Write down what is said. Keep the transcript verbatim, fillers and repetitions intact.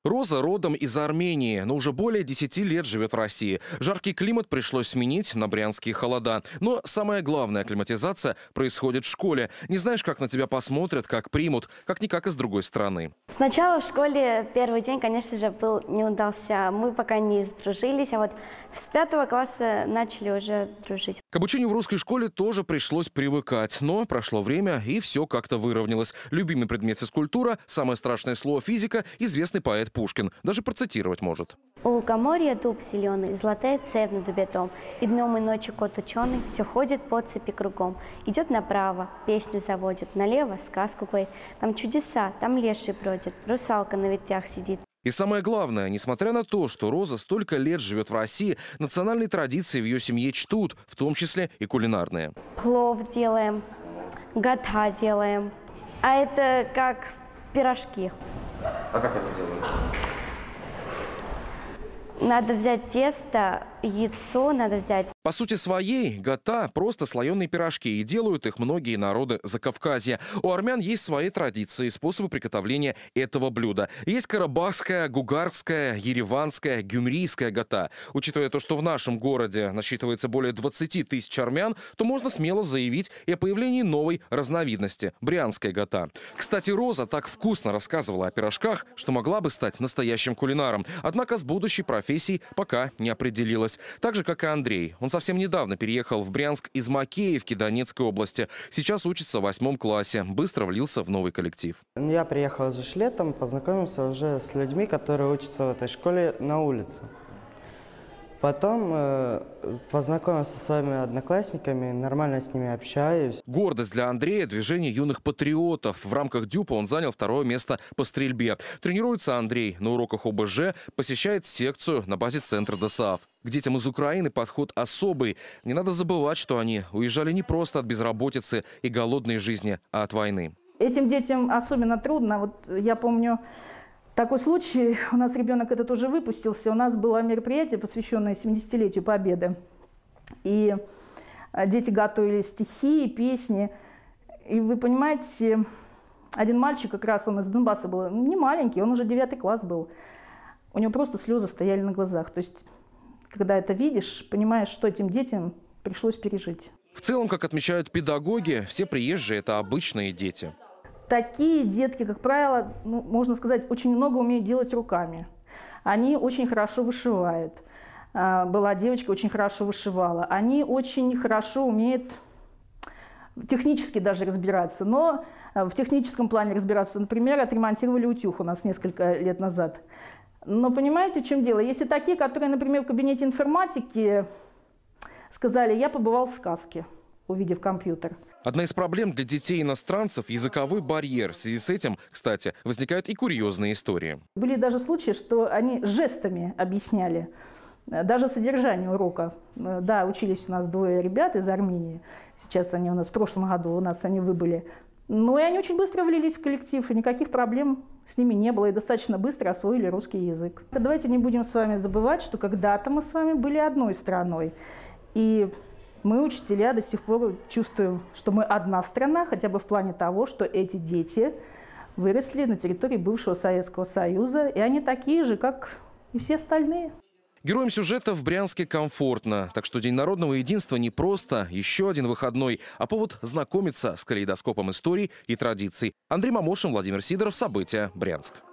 Роза родом из Армении, но уже более десяти лет живет в России. Жаркий климат пришлось сменить на брянские холода. Но самая главная акклиматизация происходит в школе. Не знаешь, как на тебя посмотрят, как примут, как-никак из другой страны. Сначала в школе первый день, конечно же, был не удался. Мы пока не сдружились, а вот с пятого класса начали уже дружить. К обучению в русской школе тоже пришлось привыкать. Но прошло время, и все как-то выровнялось. Любимый предмет физкультура, самое страшное слово физика, известный поэт Пушкин. Даже процитировать может. У лукоморья дуб зеленый, золотая цепь на дубе том. И днем, и ночью кот ученый все ходит по цепи кругом. Идет направо, песню заводит, налево сказку поет. Там чудеса, там леший бродит, русалка на ветвях сидит. И самое главное, несмотря на то, что Роза столько лет живет в России, национальные традиции в ее семье чтут, в том числе и кулинарные. Плов делаем, гата делаем, а это как пирожки. А как они делаются? Надо взять тесто, яйцо надо взять. По сути своей, гата – просто слоеные пирожки, и делают их многие народы Закавказья. У армян есть свои традиции и способы приготовления этого блюда. Есть карабахская, гугарская, ереванская, гюмрийская гата. Учитывая то, что в нашем городе насчитывается более двадцати тысяч армян, то можно смело заявить и о появлении новой разновидности – брянская гата. Кстати, Роза так вкусно рассказывала о пирожках, что могла бы стать настоящим кулинаром. Однако с будущей профессией пока не определилась. Так же, как и Андрей. Он совсем недавно переехал в Брянск из Макеевки Донецкой области. Сейчас учится в восьмом классе. Быстро влился в новый коллектив. Я приехал здесь летом, познакомился уже с людьми, которые учатся в этой школе на улице. Потом э, познакомился со своими одноклассниками, нормально с ними общаюсь. Гордость для Андрея – движение юных патриотов. В рамках ДЮПа он занял второе место по стрельбе. Тренируется Андрей на уроках О Б Ж, посещает секцию на базе центра Д С А Ф. К детям из Украины подход особый. Не надо забывать, что они уезжали не просто от безработицы и голодной жизни, а от войны. Этим детям особенно трудно. Вот я помню такой случай. У нас ребенок этот уже выпустился. У нас было мероприятие, посвященное семидесятилетию Победы. И дети готовили стихи, песни. И вы понимаете, один мальчик, как раз он из Донбасса был, не маленький, он уже девятый класс был. У него просто слезы стояли на глазах. То есть, когда это видишь, понимаешь, что этим детям пришлось пережить. В целом, как отмечают педагоги, все приезжие – это обычные дети. Такие детки, как правило, ну, можно сказать, очень много умеют делать руками. Они очень хорошо вышивают. Была девочка, очень хорошо вышивала. Они очень хорошо умеют технически даже разбираться. Но в техническом плане разбираться, например, отремонтировали утюг у нас несколько лет назад. Но понимаете, в чем дело? Есть и такие, которые, например, в кабинете информатики сказали: я побывал в сказке, увидев компьютер. Одна из проблем для детей-иностранцев – языковой барьер. В связи с этим, кстати, возникают и курьезные истории. Были даже случаи, что они жестами объясняли даже содержание урока. Да, учились у нас двое ребят из Армении. Сейчас они у нас в прошлом году, у нас они выбыли. Но и они очень быстро влились в коллектив, и никаких проблем с ними не было, и достаточно быстро освоили русский язык. Давайте не будем с вами забывать, что когда-то мы с вами были одной страной. И мы, учителя, до сих пор чувствуем, что мы одна страна, хотя бы в плане того, что эти дети выросли на территории бывшего Советского Союза, и они такие же, как и все остальные. Героям сюжета в Брянске комфортно. Так что День народного единства не просто еще один выходной, а повод знакомиться с калейдоскопом историй и традиций. Андрей Мамошин, Владимир Сидоров. События. Брянск.